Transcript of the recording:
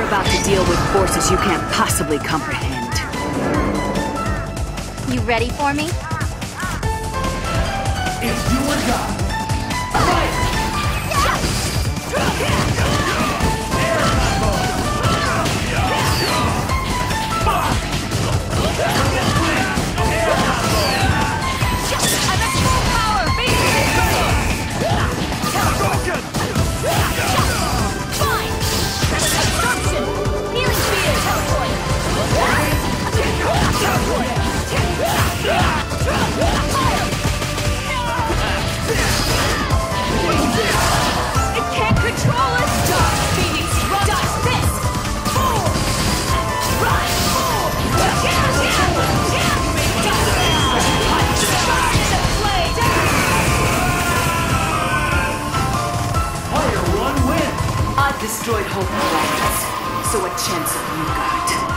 about to deal with forces you can't possibly comprehend. You ready for me? It's you and God. Fight! Air combo! Air combo! I'm at full power, baby! Hadouken! Fine! Absorption! Healing field! Teleport! It can't control us! Dodge, Phoenix! Dodge this! Run! Fire One win! I destroyed whole planets, so what chance have you got?